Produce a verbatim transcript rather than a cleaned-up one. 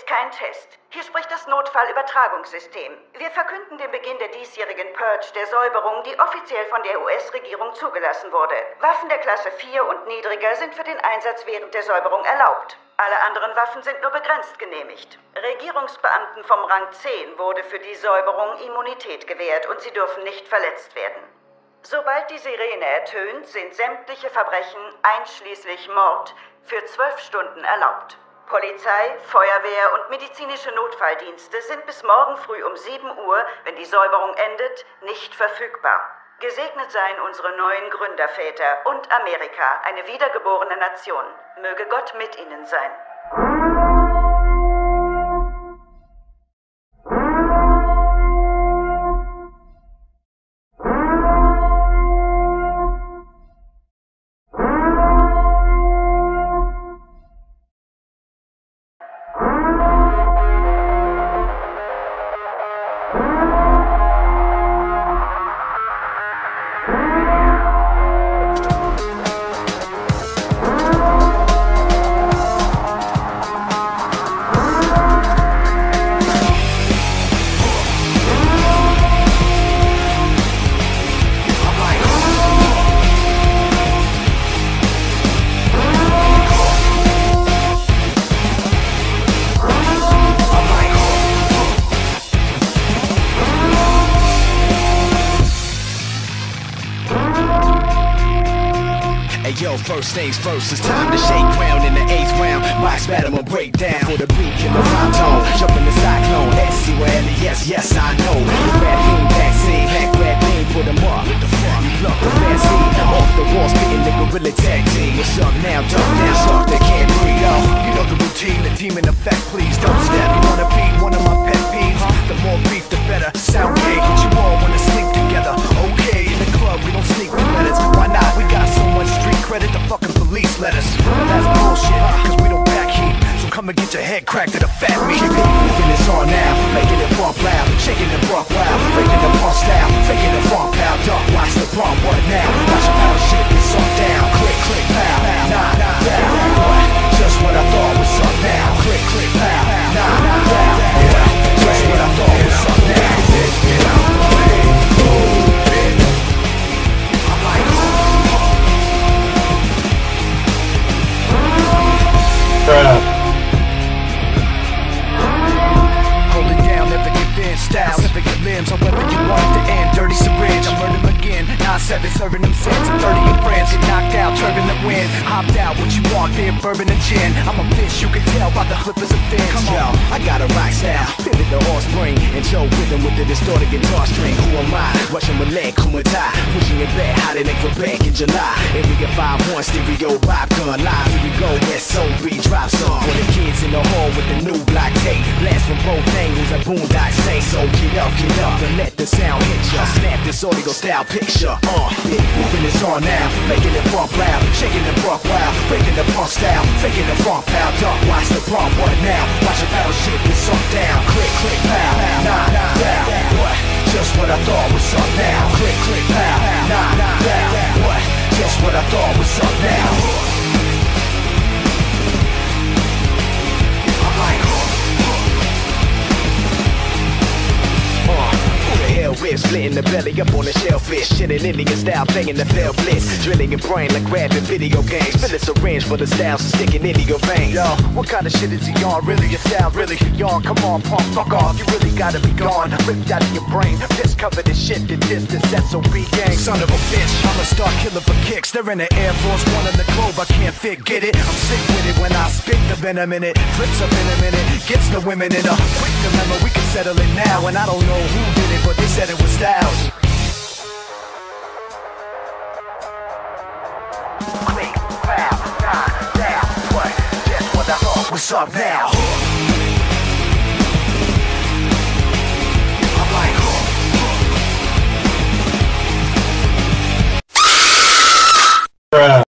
kein Test. Hier spricht das Notfallübertragungssystem. Wir verkünden den Beginn der diesjährigen Purge der Säuberung, die offiziell von der U S-Regierung zugelassen wurde. Waffen der Klasse vier und niedriger sind für den Einsatz während der Säuberung erlaubt. Alle anderen Waffen sind nur begrenzt genehmigt. Regierungsbeamten vom Rang zehn wurde für die Säuberung Immunität gewährt und sie dürfen nicht verletzt werden. Sobald die Sirene ertönt, sind sämtliche Verbrechen, einschließlich Mord, für zwölf Stunden erlaubt. Polizei, Feuerwehr und medizinische Notfalldienste sind bis morgen früh um sieben Uhr, wenn die Säuberung endet, nicht verfügbar. Gesegnet seien unsere neuen Gründerväter und Amerika, eine wiedergeborene Nation. Möge Gott mit ihnen sein. First things first, it's time to shake ground in the eighth round. Box battle will break down for the beat in the rhyme tone. Jump in the cyclone, S C O L E, yes, yes, I know. The red beam vaccine, hack red beam, put them up. You pluck the red seed off the wall, spitting the gorilla tag team. What's up now, duck down, suck, they can't breathe. Yo, you know the routine, the team in effect, please don't step. You wanna beat one of my pet peeves? The more beef, the better. Sound gay, get you all wanna sleep together. Okay, in the club, we don't sneak the letters. Why not? We got so much street credit, the fucking police let us. That's bullshit, cause we don't back heat. So come and get your head cracked at a fat meat. Moving this on now, making it bump loud, shaking it buck wild, breaking the pump style, faking the funk pow, duck, watch the bump, what now? Watch your power shit get sunk down, click, click, pow, nah, nah, down, what? Just what I thought was up now, click, click, pow, nah, nah, down, what? Just what I thought was up now. Get out the way, move it. I'm like, holding down, never give in. Style, never give limbs. However you want it to end. Dirty syringe, I'm learning again. nine seven, serving them sins. I'm thirty in France, get knocked out, turbulent wind. Hopped out, what you want, beer, bourbon and gin. I'm a fish, you can tell by the flippers and fins. Come on, yo, I got a rock style, pivot the horse spring, and Joe rhythm with the distorted guitar string. Who am I? Russian Malay, Kumata, pushing it back, hotter than Quebec in July. Area five one, stereo, vibe gun live. Here we go, S O B, drop song. For the kids in the hall with the new black tape. Blast from both angles, like boondock say. So get up, get up, and let the sound hit ya. Snap this audio style picture. Uh, big moving is on now, making it bump loud, shaking it buck wild, breaking the punk style, faking the funk pow, duck, watch the pump, what now? Watch your power shit get sunk down, click, click, pow, nah, nah, down, what? Just what I thought was up now, click, click, pow, nah, nah, down, what? Just what I thought was up now. I'm like, uh, who the hell rips, splitting the belly up on the shellfish, shit in Indian style, banging the fell blitz, drilling your brain like grabbing video games, fill a syringe for the styles and sticking into your veins. Yo, what kind of shit is he on? Really, your style really beyond? Come on, punk, fuck off, you really gotta be gone, ripped out of your brain, piss covered in shit, the distance, S O B gang. Son of a bitch, I'm a star killer for kicks, they're in the Air Force One on the globe, I can't fit, get it? I'm sick with it when I spit the venom in it, flips up in a minute, gets the women in a quick dilemma, we can settle it now, and I don't know who did it, but they said it was Styles. Click, pow, nah, down, what? That's what I thought was up now.